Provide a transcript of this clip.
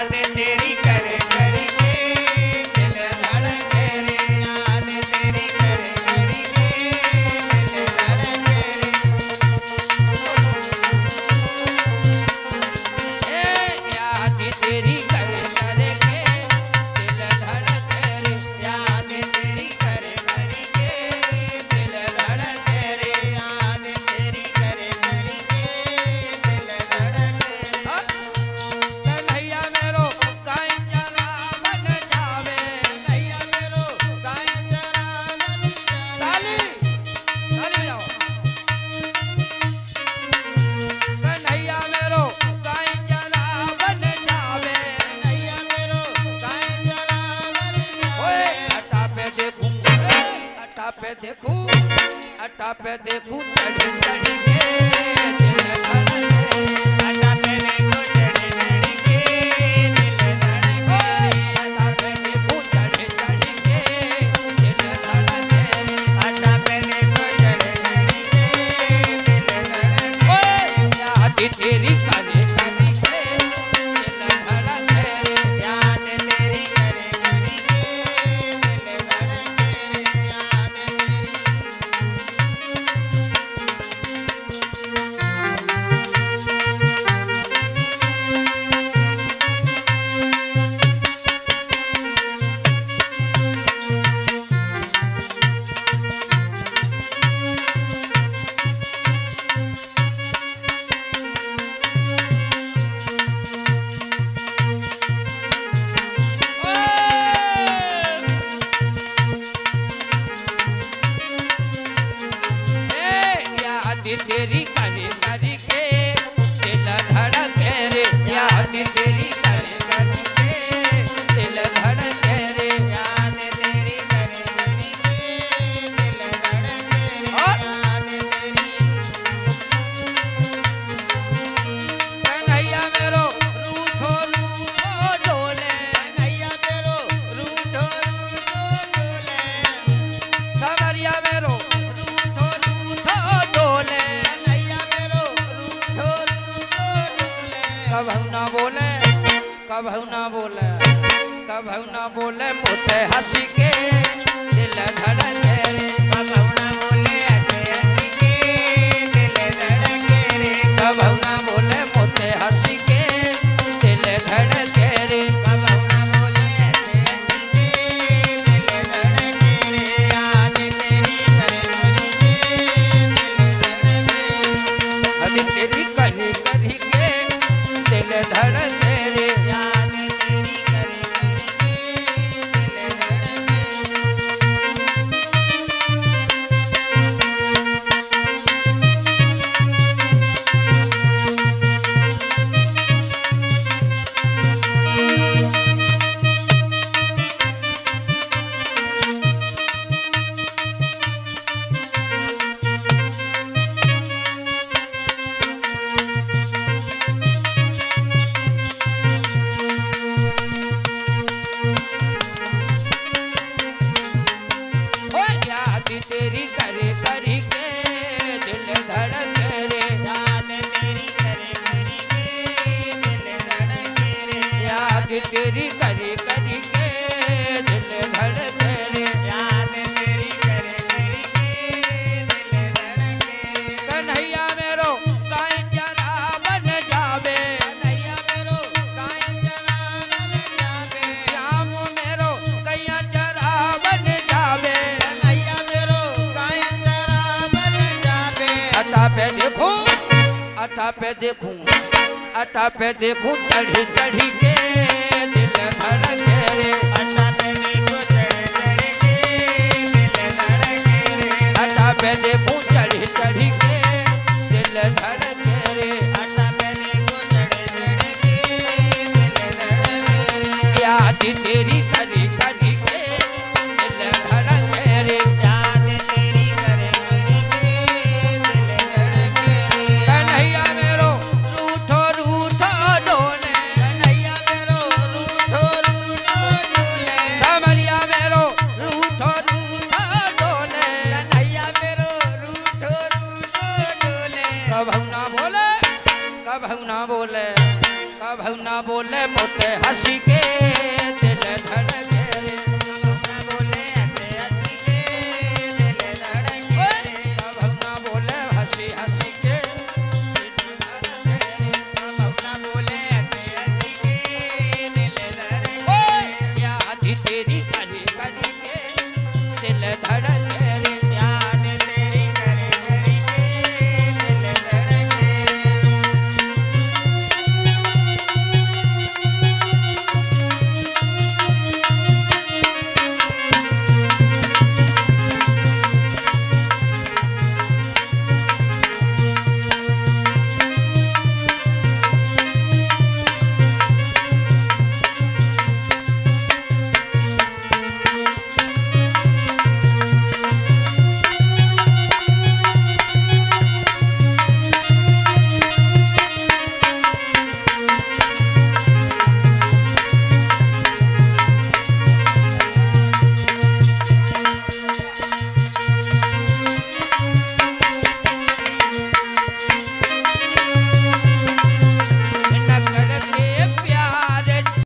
तेरी कर करके दिल धड़के रे, याद तेरी कर करके दिल धड़के रे। याद तेरी कर करके दिल धड़के रे, याद तेरी कर करके दिल धड़के रे, याद तेरी कर करके दिल धड़के रे। कन्हैया मेरो गाय चरावन जावे, कन्हैया मेरो गाय चरावन जावे। ताली बजाओ। कन्हैया मेरो गाय चरावन जावे, कन्हैया मेरो गाय चरावन जावे। ओए अटा पे देखूं, अटा पे देखूं, अटा पे देखूं चढ़ी चढ़ी के दिल धड़के रे। अटा पे देखूं चढ़ी चढ़ी के दिल धड़के रे, अटा पे देखूं चढ़ी चढ़ी के दिल धड़के रे, अटा पे देखूं चढ़ी चढ़ी के दिल धड़के रे। ओए याद तेरी कर करके दिल धड़के रे, याद तेरी कर करके दिल धड़के रे, याद तेरी। याद तेरी कर करके दिल धड़के रे, याद तेरी कर करके दिल धड़के रे, याद तेरी कर करके दिल धड़के रे, याद तेरी। कन्हैया मेरो रूठो रूठो डोले, कन्हैया मेरो रूठो रूठो डोले। सवरिया मेरो रूठो रूठो डोले, कन्हैया मेरो रूठो रूठो डोले। कभू ना बोले, कभू ना बोले, कभू ना बोले मोते हंसी के दिल धड़के रे, कभू ना बोले हंसे हंसी के दिल धड़के रे, कभू ना बोले मोते हंसी के दिल धड़के रे, कभू ना बोले हंसे हंसी के दिल धड़के रे, याद तेरी कर करके दिल धड़के रे। याद तेरी कर करके दिल धड़के रे, याद तेरी कर करके दिल धड़के ओ याद तेरी कर करके दिल धड़के रे, याद तेरी कर करके दिल धड़के रे, याद तेरी कर करके दिल धड़के रे, याद तेरी कर करके दिल धड़के रे। कन्हैया मेरो गाय चरावन जावे, कन्हैया मेरो गाय चरावन जावे। श्याम मेरो गैया चरावन जावे, कन्हैया मेरो गाय चरावन जावे। अटा पे देखूं, अटा पे देखूं, अटा पे देखूं चढ़ी चढ़ी के दिल धड़के रे, अटा पे देखूं चढ़ी चढ़ी के दिल धड़के रे, अटा पे देखूं चढ़ी चढ़ी के दिल धड़के रे, अटा पे देखूं चढ़ी चढ़ी के दिल धड़के रे। याद तेरी कर करके दिल धड़के रे, याद तेरी कर करके दिल धड़के रे। कन्हैया मेरो रूठो रूठो डोले, कन्हैया मेरो रूठो रूठो डोले। समरिया मेरो रूठो रूठो डोले, कन्हैया मेरो रूठो रूठो डोले। कभू ना बोले, कभू ना बोले, कभू ना बोले मोते हंस के